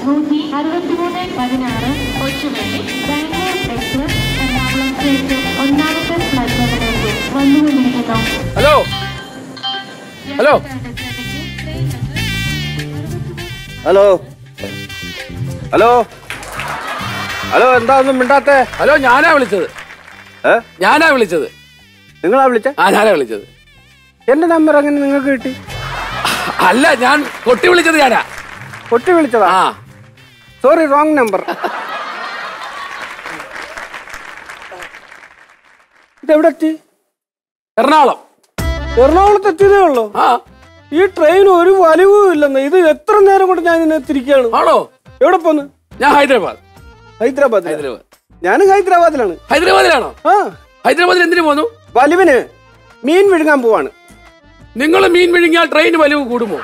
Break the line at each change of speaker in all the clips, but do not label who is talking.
Hello hello
hello hello hello എന്താ ഒന്നും മിണ്ടാത്തെ?
Hello ഞാനാ വിളിച്ചത്. ഞാനാ വിളിച്ചത്.
നിങ്ങളാ വിളിച്ച?
ഞാനാ വിളിച്ചത്.
എന്റെ നമ്പർ അങ്ങനെ നിങ്ങൾക്ക് കിട്ടി?
അല്ല, ഞാൻ കൊട്ടി വിളിച്ചത്. ഞാനാ
കൊട്ടി വിളിച്ചതാ? Sorry, wrong number. ഇതെവിടെ എത്തി?
എറണാകുളം.
എറണാകുളത്ത് എത്തിയതേ ഉള്ളൂ? ഈ ട്രെയിൻ ഒരു വലിവും ഇല്ലെന്ന്. ഇത് എത്ര നേരം കൊണ്ട് ഞാൻ ഇതിനെ തിരിക്കുകയാണ്.
ആണോ?
എവിടെ പോന്ന്?
ഞാൻ ഹൈദരാബാദ്.
ഞാനും ഹൈദരാബാദിലാണ്.
ഹൈദരാബാദിലാണോ? ഹൈദരാബാദിൽ എന്തിനു പോന്നു?
വലിവിന് മീൻ വിഴുങ്ങാൻ പോവാണ്.
നിങ്ങൾ മീൻ വിഴുങ്ങിയാൽ ട്രെയിൻ വലിവ് കൂടുമോ?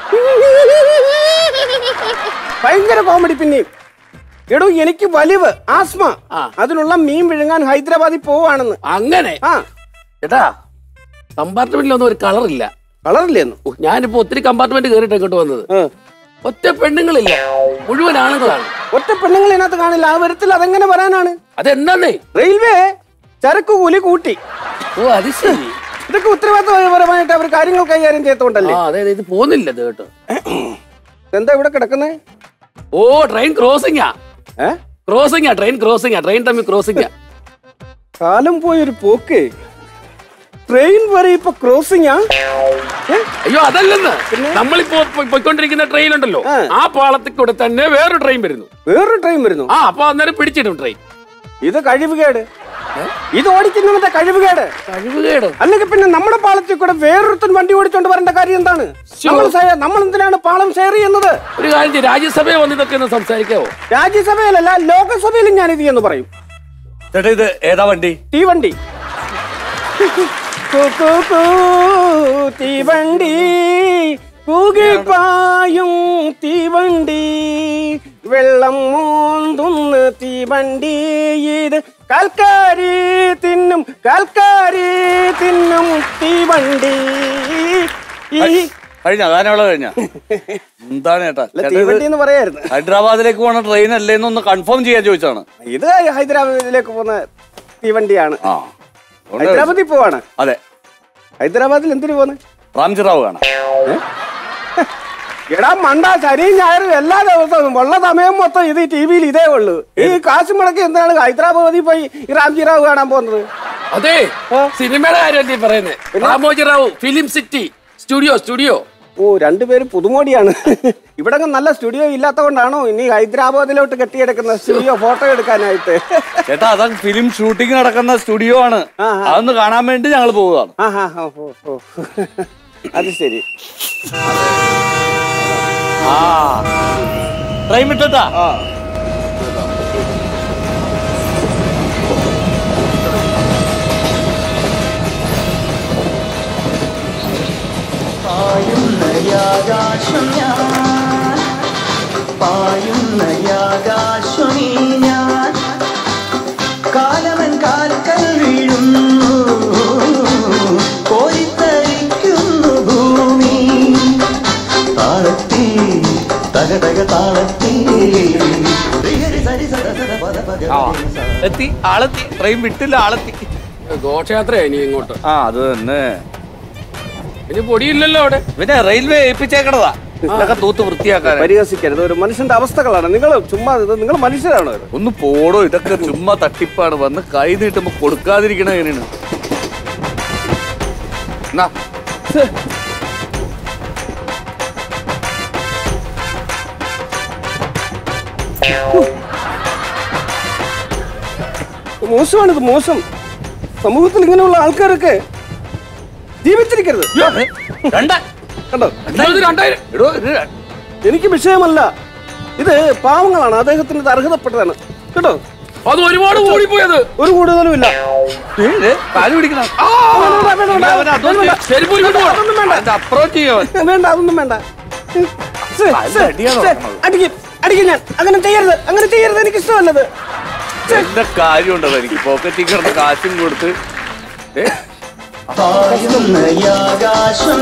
ഭയങ്കര കോമഡി. പിന്നെയും എടോ, എനിക്ക് വലിവ്, ആസ്മ, അതിനുള്ള മീൻ വിഴുങ്ങാൻ ഹൈദരാബാദിൽ പോവാണെന്ന്.
അങ്ങനെ? ചേട്ടാ, കമ്പാർട്ട്മെന്റിലൊന്നും ഒരു കളറില്ല.
കളറില്ലെന്ന്?
ഞാനിപ്പോ ഒത്തിരി കമ്പാർട്ട്മെന്റ് കയറിയിട്ട് ഇങ്ങോട്ട് വന്നത്. ഒറ്റ പെണ്ണുങ്ങളില്ല, മുഴുവൻ ആണുങ്ങളാണ്.
ഒറ്റ പെണ്ണുങ്ങൾ ഇതിനകത്ത് കാണില്ല. ആ വരത്തിൽ അതെങ്ങനെ വരാനാണ്?
അതെന്താന്നേ?
റെയിൽവേ ചരക്ക് കൂലി കൂട്ടി.
ഓ, അത് ശരി.
ഇതൊക്കെ ഉത്തരവാദിത്തപരമായിട്ട് അവർ കാര്യങ്ങൾ കൈകാര്യം ചെയ്തോണ്ടല്ലേ?
അതെ, ഇത് പോകുന്നില്ല കേട്ടോ.
എന്താ ഇവിടെ കിടക്കുന്നേ?
ഓ, ട്രെയിൻ ക്രോസിംഗാ. ക്രോസിംഗാ, ട്രെയിൻ ക്രോസിംഗാ. ട്രെയിൻ തമ്മിൽ ക്രോസിംഗാ.
കാലം പോയൊരു പോക്ക്. ട്രെയിൻ വരെ ഇപ്പൊ ക്രോസിംഗാ?
അയ്യോ, അതല്ലെന്ന്. നമ്മളിപ്പോ പോയിക്കൊണ്ടിരിക്കുന്ന ട്രെയിൻ ഉണ്ടല്ലോ, ആ പാളത്തിൽ കൂടെ തന്നെ വേറൊരു ട്രെയിൻ വരുന്നു.
വേറൊരു ട്രെയിൻ വരുന്നു?
അപ്പൊ അന്നേരം പിടിച്ചിടും ട്രെയിൻ.
ഇത് കഴിവുകേട്. ഇത് ഓടിക്കുന്നവന്റെ കഴിവുകേട്.
കഴിവുകേട്
അല്ലെങ്കിൽ പിന്നെ നമ്മുടെ പാളത്തിൽ കൂടെ വേറൊരുത്തൻ വണ്ടി ഓടിച്ചോണ്ട് വരേണ്ട കാര്യം എന്താണ്? നമ്മൾ എന്തിനാണ് പാളം ഷെയർ ചെയ്യുന്നത്?
ഒരു കാര്യം, രാജ്യസഭയിൽ വന്ന് ഇതൊക്കെ ഒന്ന് സംസാരിക്കാവോ?
രാജ്യസഭയിലല്ല, ലോകസഭയിലും ഞാനിത് എന്ന് പറയും.
ചേട്ടാ, ഇത് ഏതാ വണ്ടി?
തീവണ്ടി. തീവണ്ടി പൂകിപ്പായും തീവണ്ടി, വെള്ളം മോന്തുന്ന തീവണ്ടി. ഇത് കാൽക്കാരി തിന്നും തീവണ്ടി.
കഴിഞ്ഞ ഗാനമുള്ള കഴിഞ്ഞ എന്താണ് ചേട്ടാ?
തീവണ്ടി എന്ന് പറയായിരുന്നു.
ഹൈദരാബാദിലേക്ക് പോണ ട്രെയിൻ അല്ലേന്നൊന്ന് കൺഫേം ചെയ്യാൻ ചോദിച്ചാണ്.
ഇത് ഹൈദരാബാദിലേക്ക് പോകുന്ന തീവണ്ടിയാണ്. ഹൈദരാബാദിൽ പോവാണ്.
അതെ.
ഹൈദരാബാദിൽ എന്തിനു പോന്ന്?
റാംജിറാവ് കാണാം.
എടാ മണ്ട, ശനിയും ഞായറും എല്ലാ ദിവസവും ഉള്ള സമയം മൊത്തം ഇത് ടിവിയിൽ ഇതേ ഉള്ളു. ഈ കാശ് മുടക്കി എന്താണ് ഹൈദരാബാദിൽ പോയി ഈ റാംജിറാവ് കാണാൻ പോകുന്നത്?
അതെ, സിനിമയുടെ കാര്യമല്ലേ പറയുന്നത്? Ramoji Rao film city studio.
ഓ, രണ്ടുപേരും പുതുമോടിയാണ്. ഇവിടെ നല്ല സ്റ്റുഡിയോ ഇല്ലാത്ത കൊണ്ടാണോ ഇനി ഹൈദരാബാദിലോട്ട് കെട്ടിയെടുക്കുന്ന സ്റ്റുഡിയോ ഫോട്ടോ എടുക്കാനായിട്ട്?
ചേട്ടാ, അതാ ഫിലിം ഷൂട്ടിംഗ് നടക്കുന്ന സ്റ്റുഡിയോ ആണ്. അതൊന്ന് കാണാൻ വേണ്ടി ഞങ്ങൾ പോവുകയാണ്.
അത് ശരി.
ട്രെയിൻ വിട്ടാ
കാലമൻ കാൽക്കൽ വീഴുന്നു, കോരിത്തരിക്കുന്നു ഭൂമി. താളത്തി തകതക താളത്തി
എത്തി. ആളെത്തി. ട്രെയിൻ വിട്ടില്ല, ആളെത്തി.
ഘോഷയാത്രയാ ഇനി ഇങ്ങോട്ട്.
അത് തന്നെ.
ഇനി പൊടിയില്ലല്ലോ അവിടെ.
പിന്നെ റെയിൽവേ ഏൽപ്പിച്ചേക്കണതാ ഇതൊക്കെ തൂത്ത് വൃത്തിയാക്കാൻ.
പരിഹസിക്കരുത്, ഒരു മനുഷ്യന്റെ അവസ്ഥകളാണ്. നിങ്ങൾ ചുമ്മാ നിങ്ങൾ മനുഷ്യരാണോ?
ഒന്ന് പോടോ, ഇതൊക്കെ ചുമ്മാ തട്ടിപ്പാണ്. വന്ന് കൈ നീട്ടുമ്പോ കൊടുക്കാതിരിക്കണ എങ്ങനെയാണ്?
മോശമാണിത്, മോശം. സമൂഹത്തിൽ ഇങ്ങനെയുള്ള ആൾക്കാരൊക്കെ ജീവിച്ചിരിക്കരുത്. കണ്ടോ? എനിക്ക് വിഷയമല്ല, ഇത് പാവങ്ങളാണ്. അദ്ദേഹത്തിന് അർഹതപ്പെട്ടതാണ് കേട്ടോ.
അത് ഒരുപാട് കൂടിപ്പോയത്.
ഒരു കൂടുതലും ഇല്ല. വേണ്ട, അതൊന്നും വേണ്ട. അടിക്കും ഞാൻ. അങ്ങനെ ചെയ്യരുത്, അങ്ങനെ ചെയ്യരുത്. എനിക്ക് ഇഷ്ടമല്ലത്.
എന്താ കാര്യമുണ്ടോ? എനിക്ക് പോക്കറ്റിൽ കിടന്ന് കാശും കൊടുത്ത്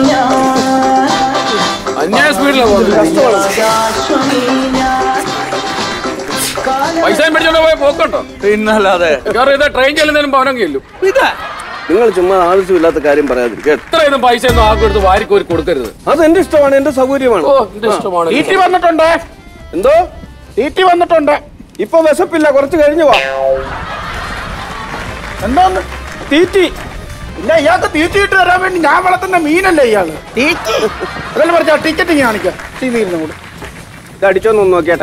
അന്യായ സ്പീഡിലാണ് പോകുന്നത്. പൈസയും മേടിച്ചോണ്ട് പോയ പോക്കണ്ടോ?
പിന്നല്ലാതെ
ട്രെയിൻ ചെല്ലുന്നതിനും പവനം കേൾക്കും.
നിങ്ങൾ ചുമ്മാ ആവശ്യമില്ലാത്ത കാര്യം പറയാതിരിക്കുക.
എത്രയൊന്നും പൈസ ഒന്നും ആർക്കും എടുത്ത് വാരിക്കോരി കൊടുക്കരുത്.
അത് എന്റെ ഇഷ്ടമാണ്, എന്റെ സൗകര്യമാണ്.
തീറ്റി വന്നിട്ടുണ്ട്.
എന്തോ
തീറ്റി വന്നിട്ടുണ്ട്.
ഇപ്പൊ വിശപ്പില്ല, കുറച്ച് കഴിഞ്ഞു വാ.
എന്തോന്ന്
തീറ്റി?
ഇല്ല, ഇയാൾക്ക് തീറ്റി ഇട്ട് തരാൻ വേണ്ടി ഞാൻ വളർത്തുന്ന മീനല്ലേ ഇയാള്. തീറ്റി അതല്ല പറഞ്ഞ ടിക്കറ്റ് കാണിക്കാം.
ഇത് അടിച്ചോന്നൊന്ന് നോക്കിയാട്ടെ.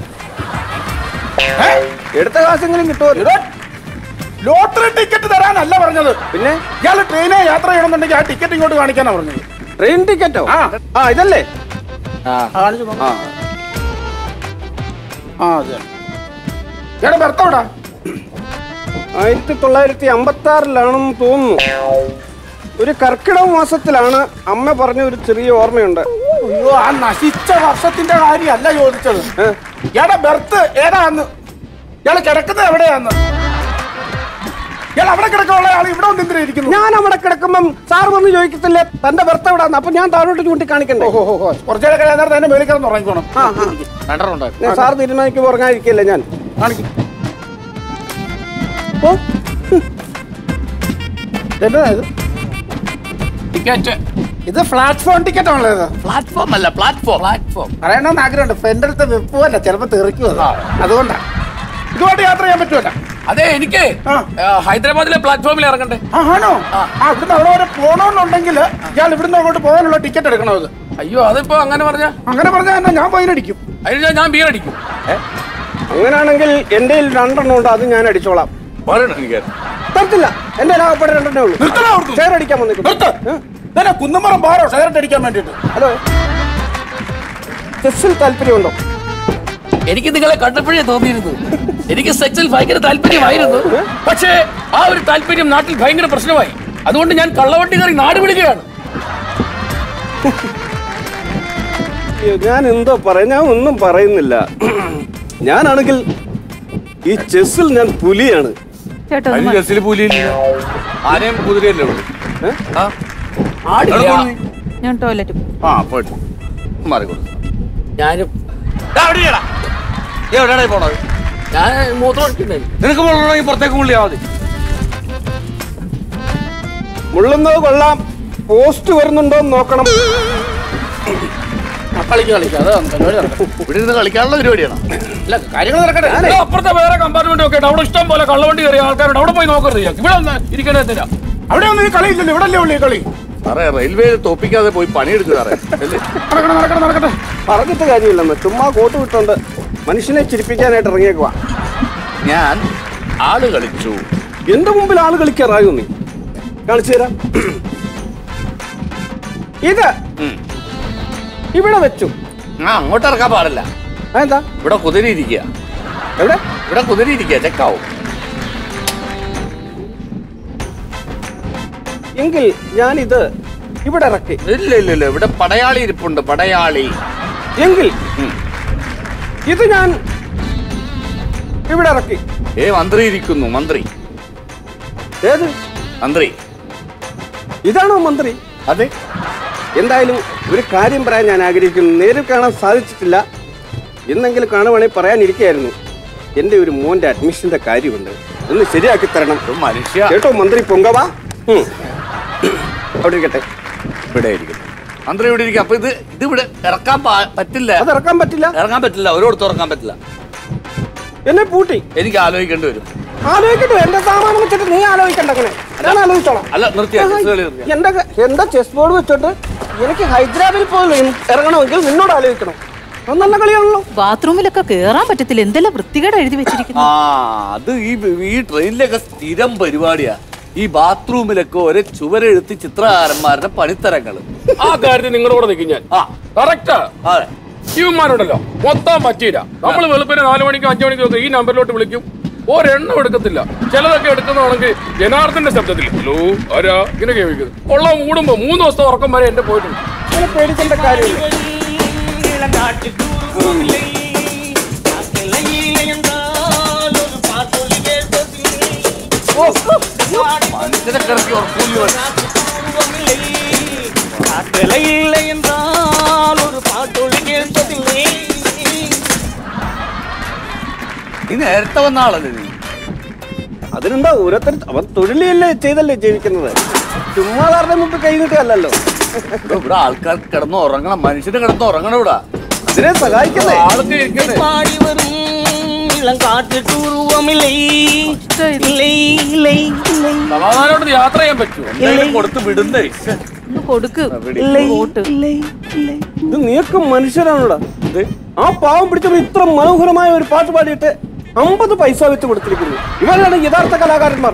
എടുത്ത കാശെങ്കിലും കിട്ടുമോ?
ലോട്ടറി ടിക്കറ്റ് തരാനല്ല പറഞ്ഞത്.
പിന്നെ
ഇയാള് ട്രെയിനെ യാത്ര ചെയ്യണമെന്നുണ്ടെങ്കിൽ ആ ടിക്കറ്റ് ഇങ്ങോട്ട് കാണിക്കാനാ പറഞ്ഞത്.
ട്രെയിൻ ടിക്കറ്റോ? ആ ഇതല്ലേ?
ഇയാളുടെ ബർത്ത് എവിടാ?
1956 തോന്നുന്നു. ഒരു കർക്കിടക മാസത്തിലാണ്. അമ്മ പറഞ്ഞ ഒരു ചെറിയ ഓർമ്മയുണ്ട്.
അയ്യോ, ആ നശിച്ച വർഷത്തിന്റെ കാര്യമല്ല ചോദിച്ചത്. ഇയാളുടെ ബർത്ത് ഏതാന്ന്? ഇയാള് കിടക്കുന്നത് എവിടെയാന്ന്? ഇയാൾ അവിടെ കിടക്കാനുള്ള ആൾ ഇവിടെ വന്ന് ഇരിക്കുന്നു.
ഞാൻ അവിടെ കിടക്കുമ്പം സാർ വന്ന് ചോദിക്കത്തില്ലേ തന്റെ ബർത്ത് എവിടാന്ന്? അപ്പൊ ഞാൻ താഴോട്ട് ചൂണ്ടി കാണിക്കണ്ടേ?
കുറച്ചേരെ കഴിയാൻ തന്നെ മേളിൽ കിടന്ന് ഉറങ്ങിക്കോണം.
സാർ തീരുമാനിക്കുമ്പോൾ ഉറങ്ങാതിരിക്കല്ലേ ഞാൻ കാണിക്കും.
ഇത് പ്ലാറ്റ്ഫോം ടിക്കറ്റ് ആണല്ലോ.
പ്ലാറ്റ്ഫോം അല്ല, പ്ലാറ്റ്ഫോം
പറയണമെന്ന് ആഗ്രഹമുണ്ട്. എന്റെ അടുത്ത് വെപ്പുമല്ല, ചിലപ്പോ തെറിക്കും. അതുകൊണ്ടാ ഇതുകൊണ്ട് യാത്ര ചെയ്യാൻ പറ്റുമല്ല.
അതെ, എനിക്ക് ഹൈദരാബാദിലെ പ്ലാറ്റ്ഫോമിൽ ഇറങ്ങണ്ടേ?
ആണോ? ഇവിടുന്ന് അവിടെ വരെ പോണോന്നുണ്ടെങ്കിൽ ഇയാൾ ഇവിടുന്ന് അങ്ങോട്ട് പോകാനുള്ള ടിക്കറ്റ് എടുക്കണോ? അത്
അയ്യോ, അതിപ്പോ അങ്ങനെ പറഞ്ഞാ
തന്നെ ഞാൻ ഫൈനടിക്കും.
അതിന് ഞാൻ ബിയർ അടിക്കും.
അങ്ങനാണെങ്കിൽ എന്റെ 2 ഉണ്ട്, അത് ഞാൻ അടിച്ചോളാം. തരത്തില്ല, എന്റെ ലാഭപ്പെട്ട 2 ഉള്ളൂ. ഷെയർ അടിക്കാൻ വന്നിട്ടുണ്ട്.
കുന്നമറം ബാറോ ഷെയർ അടിക്കാൻ വേണ്ടിട്ട്.
ഹലോ, ചെസ്സിൽ താല്പര്യമുണ്ടോ?
എനിക്ക് നിങ്ങളെ കണ്ടപ്പോഴേ തോന്നിയിരുന്നു എനിക്ക് സെക്സിൽ ഭയങ്കര താല്പര്യമായിരുന്നു. പക്ഷേ ആ ഒരു താല്പര്യം നാട്ടിൽ ഭയങ്കര പ്രശ്നമായി. അതുകൊണ്ട് ഞാൻ കള്ളവണ്ടി കയറി നാട് വിടുകയാണ്.
ഞാൻ എന്തോ പറയാ, ഞാൻ ഒന്നും പറയുന്നില്ല. ഞാനാണെങ്കിൽ ഈ ചെസ്സിൽ ഞാൻ പുലിയാണ്.
ചെസ്സിൽ പുലിയില്ല, ആനയും കുതിരയല്ലേ ഉള്ളൂ.
ഞാൻ ടോയ്ലറ്റ്
പോയിട്ട് മാറിക്കോളൂ.
ഞാനും
എവിടെയാണ് പോണത്?
ഞാൻ മൂത്രം ഒഴിക്കുന്നേ.
നിനക്ക് മുള്ളണമെങ്കിൽ പുറത്തേക്ക് മുള്ളിയാ മതി.
മുള്ളുന്നത് കൊള്ളാം, പോസ്റ്റ് വരുന്നുണ്ടോ എന്ന് നോക്കണം.
ഇവിടെ നിന്ന് കളിക്കാനുള്ള പരിപാടിയാണ്. അല്ല, കാര്യങ്ങൾ നടക്കട്ടെ. അപ്പുറത്തെ വേറെ കമ്പാർട്ട്മെന്റ് ഒക്കെ അവിടെ ഇഷ്ടം പോലെ കള്ളവണ്ടി കയറിയ ആൾക്കാരുണ്ട്. അവിടെ പോയി നോക്കരുത്. ഇവിടെ ഒന്ന് ഇരിക്കണ
അവിടെ ഒന്നും ഈ കളിയില്ലല്ലോ. ഇവിടെ അല്ലേ ഉള്ളൂ ഈ കളി.
സാറേ, റെയിൽവേ തോപ്പിക്കാതെ പോയി പണിയെടുക്കുക സാറേ.
നടക്കട്ടെ.
പറഞ്ഞിട്ട് കാര്യമില്ലെന്ന്, ചുമ്മാ കോട്ട് വിട്ടോണ്ട് മനുഷ്യനെ ചിരിപ്പിക്കാനായിട്ട് ഇറങ്ങിയേക്കുവാ.
ഞാൻ ആള് കളിച്ചു.
എന്റെ മുമ്പിൽ ആള് കളിക്കാറായോ? നീ കാണിച്ചു തരാം. ഇത് ഇവിടെ വെച്ചു.
അങ്ങോട്ട് ഇറക്കാൻ പാടില്ല.
എന്താ?
ഇവിടെ കുതിര ഇരിക്കുക.
എവിടെ?
ഇവിടെ കുതിര ഇരിക്കുക, ചെക്കാവും.
എങ്കിൽ ഞാനിത് ഇവിടെ ഇറക്കി.
ഇല്ല, ഇവിടെ പടയാളി ഇരിപ്പുണ്ട്. പടയാളി.
എങ്കിൽ ഇത് ഞാൻ ഇവിടെ ഇറക്കി.
മന്ത്രി ഇരിക്കുന്നു. മന്ത്രി
ഏത്
മന്ത്രി?
ഇതാണോ മന്ത്രി?
അതെ.
എന്തായാലും ഒരു കാര്യം പറയാൻ ഞാൻ ആഗ്രഹിക്കുന്നു. നേരിൽ കാണാൻ സാധിച്ചിട്ടില്ല, എന്നെങ്കിലും കാണുവാണെങ്കിൽ പറയാനിരിക്കുകയായിരുന്നു. എൻ്റെ ഒരു മോൻ്റെ അഡ്മിഷന്റെ കാര്യമുണ്ട്, ഒന്ന് ശരിയാക്കി തരണം.
മനുഷ്യ
കേട്ടോ മന്ത്രി പൊങ്കവാ. അവിടെ ഇരിക്കട്ടെ.
ഇവിടെ ഇരിക്കും മന്ത്രി. ഇവിടെ ഇരിക്കും. അപ്പൊ ഇത് ഇവിടെ ഇറക്കാൻ പറ്റില്ല.
അത് ഇറക്കാൻ പറ്റില്ല.
ഇറങ്ങാൻ പറ്റില്ല. ഒരിടത്തും ഇറക്കാൻ പറ്റില്ല.
എന്നെ പൂട്ടി.
എനിക്ക് ആലോചിക്കേണ്ടി വരും.
ആലോചിക്കട്ടെ. എന്റെ സാമാനം വെച്ചിട്ട് നീ ആലോചിക്കണ്ട. അങ്ങനെ ഞാൻ ആലോചിച്ചോളാം.
അല്ല, നിർത്തിയാ.
എന്റെ ചെസ് ബോർഡ് വെച്ചിട്ട് എനിക്ക് ഹൈദരാബാദിൽ പോലും ഇറങ്ങണമെങ്കിൽ നിന്നോട് ആലോചിക്കണം. അത് നല്ല കളിയാണല്ലോ.
ബാത്റൂമിലൊക്കെ കേറാൻ പറ്റത്തില്ല. എന്തെല്ലാം വൃത്തികേട് എഴുതി വെച്ചിരിക്കുന്നു.
അത് ഈ ട്രെയിനിലൊക്കെ സ്ഥിരം പരിപാടിയാ. ഈ ബാത്റൂമിലൊക്കെ ഒരേ ചുവരെഴുത്തി ചിത്രകാരന്മാരുടെ പണിത്തരങ്ങള്.
ആ കാര്യത്തിൽ നിങ്ങളുടെ കൂടെ നിൽക്കും ഞാൻ. കറക്റ്റാ.
അതെ.
ഇവന്മാരുണ്ടല്ലോ മൊത്തം പറ്റിയില്ല. നമ്മൾ വെളുപ്പിന് 4 മണിക്കും 5 മണിക്കും ഒക്കെ ഈ നമ്പറിലോട്ട് വിളിക്കും. ഒരെണ്ണം എടുക്കത്തില്ല. ചിലതൊക്കെ എടുക്കുന്നതാണെങ്കിൽ ജനാർദ്ദന്റെ ശബ്ദത്തിൽ ഹലോ ആരാ ഇങ്ങനെ കേൾക്കുന്നത്. ഉള്ള കൂടുമ്പോ 3 ദിവസത്തെ ഉറക്കം വരെ എന്റെ പോയിട്ടുണ്ട്.
അങ്ങനെ പേടിക്കേണ്ട കാര്യമില്ല.
മനുഷ്യനെ കിടക്കി ഉറക്കൂലി നീ നേരത്തെ വന്ന ആളല്ലേ നീ?
അതിനെന്താ ഓരോരുത്തർ അവൻ തൊഴിലല്ലേ ചെയ്തല്ലേ ജീവിക്കുന്നത്. ചുമ്മാ കാരണം മുമ്പ് കൈ കിട്ടുകയല്ലോ.
ഇവിടെ ആൾക്കാർ കിടന്ന് ഉറങ്ങണം, മനുഷ്യന് കിടന്ന് ഉറങ്ങണം. ഇവിടെ
അതിനെ സഹായിക്കുന്നേ
ആൾക്ക് സമാധാനോട് യാത്ര ചെയ്യാൻ പറ്റുമോ? എന്തെങ്കിലും കൊടുത്ത് വിടുന്നേ.
ഇത് നീക്കം മനുഷ്യരാണോടാ. ആ പാവം പിടിച്ചപ്പോൾ ഇത്ര മനോഹരമായ ഒരു പാട്ട് പാടിയിട്ട് 50 പൈസ വെച്ച് കൊടുത്തിരിക്കുന്നു. ഇവരാണ് യഥാർത്ഥ കലാകാരന്മാർ.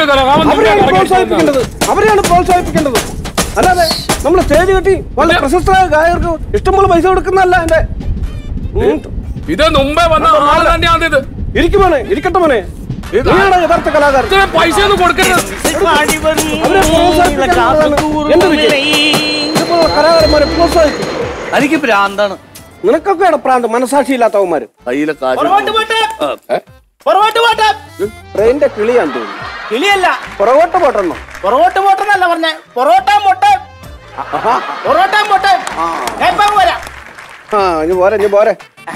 അവരെയാണ് പ്രോത്സാഹിപ്പിക്കേണ്ടത്. അല്ലാതെ നമ്മൾ സ്റ്റേജ് കെട്ടി വളരെ പ്രശസ്തരായ ഗായകർക്ക് ഇഷ്ടംപോലെ പൈസ കൊടുക്കുന്നതല്ല. എന്റെ
ഇത് മുമ്പേ വന്ന ആള് തന്നെയാണിത്.
ഇരിക്കുമോനെ, ഇരിക്കട്ടെ മോനെ. ഇതാണ് യഥാർത്ഥ കലാകാരൻ.
പൈസ ഒന്നും കൊടുക്കരുത്.
കലാകാരന്മാരെ പ്രോത്സാഹിക്കും.
എനിക്ക് ഭ്രാന്താണ്.
നിനക്കൊക്കെയാണ് പ്രാന്ത്, മനസാക്ഷിയില്ലാത്തവന്മാര്.
കയ്യിലെ കാശ്
ട്രെയിനിന്റെ കിളിയാന്ന് തോന്നുന്നു.
കിളിയല്ല,
പുറകോട്ട് പോട്ടെന്നോ?
പൊറോട്ട് പോട്ടെന്നല്ല പറഞ്ഞേ, പൊറോട്ട മൊട്ടെ. പൊറോട്ട മൊട്ടെ. വരാം.
ഇനി പോരെ, ഇനി പോരെ.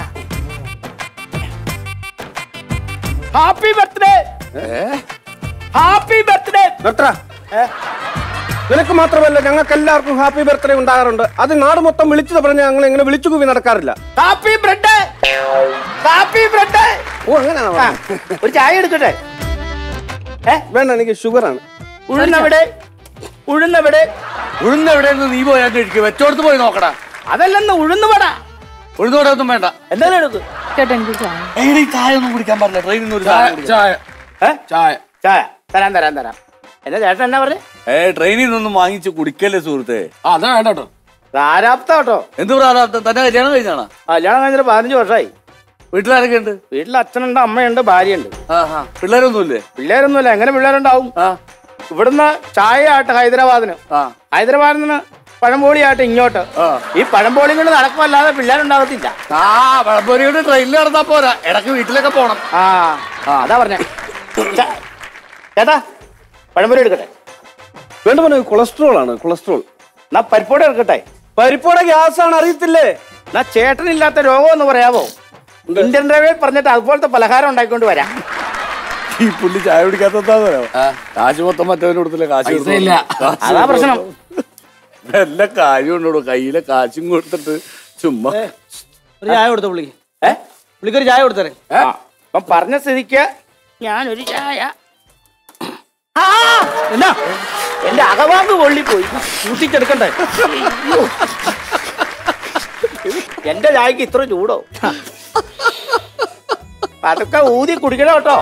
Happy birthday, happy birthday.
നിനക്ക് മാത്രമല്ല ഞങ്ങൾക്ക് എല്ലാവർക്കും ഹാപ്പി ബർത്ത്ഡേ ഉണ്ടാകാറുണ്ട്. അത് നാട് മൊത്തം വിളിച്ചത് പറഞ്ഞാൽ ഞങ്ങൾ ഇങ്ങനെ വിളിച്ചു കൂവി നടക്കാറില്ല.
Happy bread, happy bread.
ഓ അങ്ങനെയാണോ?
ഒരു ചായ എടുക്കട്ടെ?
വേണ്ട, എനിക്ക് ഷുഗറാണ്.
ഉഴുന്നവിടെ, ഉഴുന്നവിടെ.
ഉഴുന്നെവിടെയെന്ന് നീ പോയാൽ കഴിക്കും. വെച്ചോടത്ത് പോയി നോക്കടാ.
അതല്ലെന്ന് ഉഴുന്നുവട.
ഉഴുന്നോടെ ഒന്നും വേണ്ട.
എന്തായാലും എടുക്ക്.
ചായ ഒന്നും കുടിക്കാൻ പാടില്ല. ട്രെയിനിൽ നിന്ന് ഒരു
ചായ ചായ
ചായ തരാം തരാം തരാം. എന്താ ചേട്ടൻ എന്നാ പറഞ്ഞേ?
ട്രെയിനിൽ നിന്നൊന്നും വാങ്ങിച്ച് കുടിക്കല്ലേ സുഹൃത്തെ.
അതാ വേണ്ട കേട്ടോ.
പ്രാരാബ്ദം കേട്ടോ.
എന്ത് പ്രാരാബ്ദം? തന്നെ കല്യാണം കഴിഞ്ഞാണോ?
കല്യാണം കഴിഞ്ഞിട്ട് 15 വർഷമായി.
വീട്ടിലാരൊക്കെ ഉണ്ട്?
വീട്ടിൽ അച്ഛനുണ്ട്, അമ്മയുണ്ട്, ഭാര്യയുണ്ട്.
പിള്ളേരൊന്നുമില്ലേ?
പിള്ളേരൊന്നുമില്ല. എങ്ങനെ പിള്ളേരുണ്ടാവും? ഇവിടുന്ന് ചായ ആയിട്ട് ഹൈദരാബാദിന്, ഹൈദരാബാദിൽ നിന്ന് പഴംപോളിയായിട്ട് ഇങ്ങോട്ട്. ഈ പഴംപോളി കൊണ്ട് നടക്കുമല്ലാതെ പിള്ളേരുണ്ടാകത്തില്ല.
പഴംപോളി കൊണ്ട് ട്രെയിനിൽ നടന്നാ പോരാ, ഇടയ്ക്ക് വീട്ടിലൊക്കെ പോണം.
അതാ പറഞ്ഞ. ചേട്ടാ പഴംപൊരി എടുക്കട്ടെ?
വേണ്ട പോലെ കൊളസ്ട്രോൾ ആണ്, കൊളസ്ട്രോൾ.
എന്നാ പരിപ്പോടെ എടുക്കട്ടെ?
പരിപ്പോടെ ഗ്യാസ് ആണ്, അറിയത്തില്ലേ?
എന്നാ ചേട്ടനില്ലാത്ത രോഗം എന്ന് പറയാവോ? ഇന്ത്യൻ റെയിൽവേ പറഞ്ഞിട്ട് അതുപോലത്തെ പലഹാരം ഉണ്ടാക്കിക്കൊണ്ട് വരാം.
ഈ പുള്ളി ചായ കുടിക്കാത്ത കാശ് മൊത്തം മറ്റവന് കൊടുത്തില്ല. കാശ്
ഇല്ല,
അതാ പ്രശ്നം.
എല്ലാ കാര്യം ഉണ്ടോ? കയ്യിലെ കാശും കൊടുത്തിട്ട് ചുമ്മാ
ഒരു ചായ കൊടുത്ത പുള്ളിക്ക്. പുള്ളിക്കൊരു ചായ കൊടുത്തേ. അപ്പം പറഞ്ഞ സ്ഥിതിക്ക് ഞാനൊരു ചായ. എന്നാ എന്റെ അകവാക്ക് കൊള്ളിപ്പോയി, കൂട്ടിച്ചെടുക്കണ്ടേ? എന്റെ ചായക്ക് ഇത്ര ചൂടോ? അതൊക്കെ ഊതി കുടിക്കണം കേട്ടോ.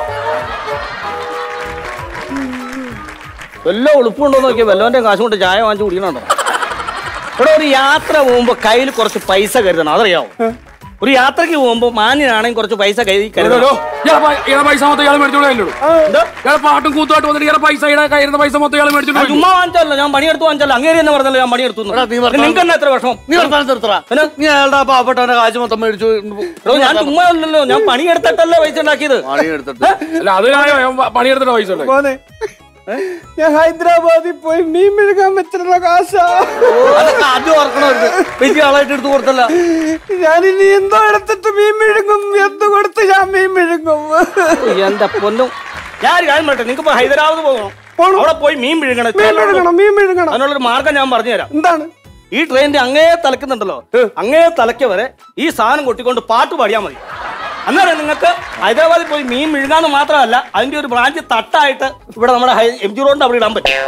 വല്ല ഉളുപ്പുണ്ടോ നോക്കിയാ വല്ലവന്റെ കാശ് കൊണ്ട് ചായ വാങ്ങിച്ചു കുടിക്കണോ? ഇവിടെ ഒരു യാത്ര പോകുമ്പോ കയ്യിൽ കുറച്ച് പൈസ കരുതണം, അതറിയാമോ? ഒരു യാത്രക്ക് പോകുമ്പോ മാന്യനാണെങ്കിൽ കുറച്ച് പൈസ കയ്യിൽ കരുതണോ?
പൈസ മൊത്തം ഇയാൾ മേടിച്ചോളൂ. പാട്ടും കൂത്തുമായിട്ട് വന്നിട്ട് പൈസ കയ്യിരുന്ന പൈസ മൊത്തം ഇയാൾ മേടിച്ചോളൂ.
ചുമ്മാ വാങ്ങിച്ചല്ലോ, ഞാൻ പണിയെടുത്ത് വാങ്ങിച്ചല്ലോ. അങ്ങനെ തന്നെ പറഞ്ഞല്ലോ ഞാൻ പണിയെടുത്തു. നിങ്ങൾക്ക് തന്നെ എത്ര വർഷം?
നീ നീ അയാളുടെ പാവപ്പെട്ടവന്റെ കാശ് മൊത്തം മേടിച്ചു.
ഞാൻ ചുമ്മാ അല്ലല്ലോ, ഞാൻ പണിയെടുത്തിട്ടല്ലേ പൈസ ഉണ്ടാക്കിയത്.
പണിയെടുത്തിട്ട്
അല്ല, അതിനായോ പണിയെടുത്തിട്ട് പൈസ ഉണ്ട്?
ഞാൻ ഹൈദരാബാദിൽ പോയി മീൻ മെഴുകാൻ വെച്ചിട്ടുള്ള കാശാ.
ആദ്യം ഓർക്കണമായിരുന്നു. വലിയ ആളായിട്ട് എടുത്തു കൊടുത്തല്ല.
ഞാനിനി എന്തോ എടുത്തിട്ട് മീൻ മെഴുകും, എന്ത് കൊടുത്ത് ഞാൻ മീൻ മെഴുകും.
എന്താ പൊന്നും. ഞാൻ ഒരു കാര്യം പറയട്ടെ, നിങ്ങൾക്ക് ഹൈദരാബാദ് പോകണം, അവിടെ പോയി മീൻ മെഴുകണം.
മീൻ മെഴുകണം.
അതിനുള്ളൊരു മാർഗം ഞാൻ പറഞ്ഞുതരാം.
എന്താണ്?
ഈ ട്രെയിനിന്റെ അങ്ങേ തലക്കുന്നുണ്ടല്ലോ, അങ്ങേ തലയ്ക്ക് വരെ ഈ സാധനം കൊട്ടിക്കൊണ്ട് പാട്ട് പാടിയാൽ മതി. അന്നേരം നിങ്ങൾക്ക് ഹൈദരാബാദിൽ പോയി മീൻ മെഴുകാന്ന് മാത്രമല്ല, അതിന്റെ ഒരു ബ്രാഞ്ച് തട്ടായിട്ട് ഇവിടെ നമ്മുടെ MG റോഡിന്റെ അവിടെ ഇടാൻ പറ്റും.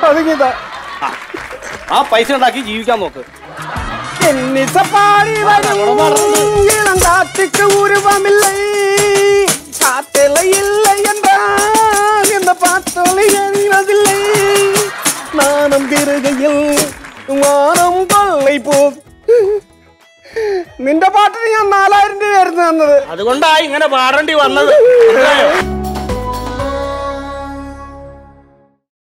ആ പൈസ ഉണ്ടാക്കി ജീവിക്കാൻ നോക്ക്.
നിന്റെ പാട്ടിന് ഞാൻ 4000 രൂപയായിരുന്നു തന്നത്.
അതുകൊണ്ടായി ഇങ്ങനെ പാടേണ്ടി വന്നത്.